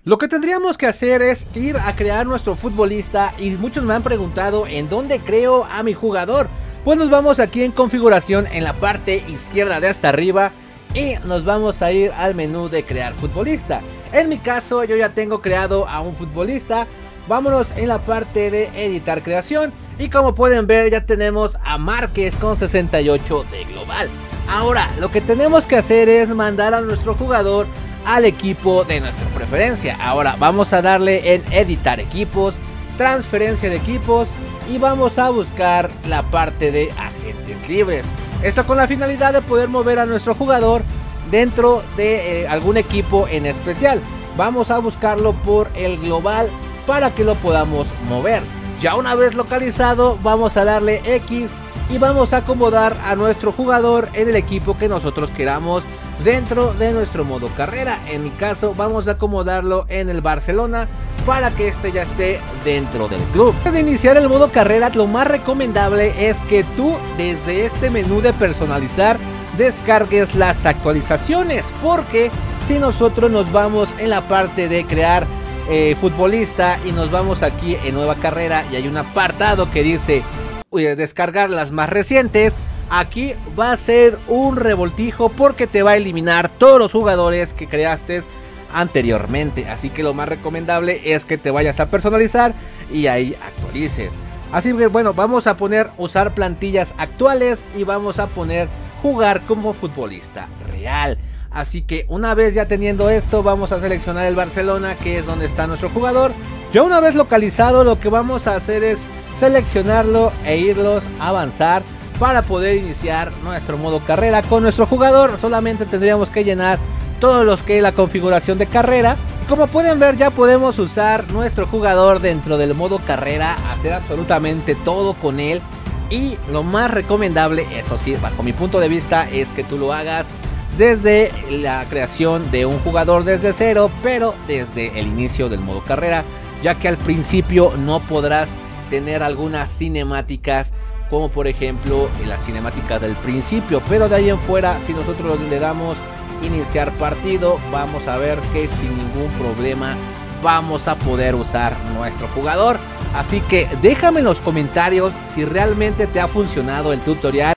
Lo que tendríamos que hacer es ir a crear nuestro futbolista y muchos me han preguntado en dónde creo a mi jugador. Pues nos vamos aquí en configuración en la parte izquierda de hasta arriba y nos vamos a ir al menú de crear futbolista. En mi caso yo ya tengo creado a un futbolista. Vámonos en la parte de editar creación y como pueden ver ya tenemos a Márquez con 68 de global. Ahora lo que tenemos que hacer es mandar a nuestro jugador al equipo de nuestra preferencia. Ahora vamos a darle en editar equipos, transferencia de equipos y vamos a buscar la parte de agentes libres. Esto con la finalidad de poder mover a nuestro jugador dentro de algún equipo en especial. Vamos a buscarlo por el global para que lo podamos mover. Ya una vez localizado vamos a darle X y vamos a acomodar a nuestro jugador en el equipo que nosotros queramos dentro de nuestro modo carrera. En mi caso vamos a acomodarlo en el Barcelona para que este ya esté dentro del club. Antes de iniciar el modo carrera, lo más recomendable es que tú desde este menú de personalizar descargues las actualizaciones, porque si nosotros nos vamos en la parte de crear futbolista y nos vamos aquí en nueva carrera y hay un apartado que dice descargar las más recientes, aquí va a ser un revoltijo porque te va a eliminar todos los jugadores que creaste anteriormente. Así que lo más recomendable es que te vayas a personalizar y ahí actualices. Así que bueno, vamos a poner usar plantillas actuales y vamos a poner jugar como futbolista real. Así que una vez ya teniendo esto, vamos a seleccionar el Barcelona, que es donde está nuestro jugador. Ya una vez localizado, lo que vamos a hacer es seleccionarlo e irlos a avanzar para poder iniciar nuestro modo carrera con nuestro jugador. Solamente tendríamos que llenar todo lo que es la configuración de carrera. Como pueden ver, ya podemos usar nuestro jugador dentro del modo carrera, hacer absolutamente todo con él. Y lo más recomendable, eso sí, bajo mi punto de vista, es que tú lo hagas desde la creación de un jugador desde cero, pero desde el inicio del modo carrera, ya que al principio no podrás tener algunas cinemáticas, como por ejemplo la cinemática del principio, pero de ahí en fuera, si nosotros le damos iniciar partido, vamos a ver que sin ningún problema vamos a poder usar nuestro jugador. Así que déjame en los comentarios si realmente te ha funcionado el tutorial.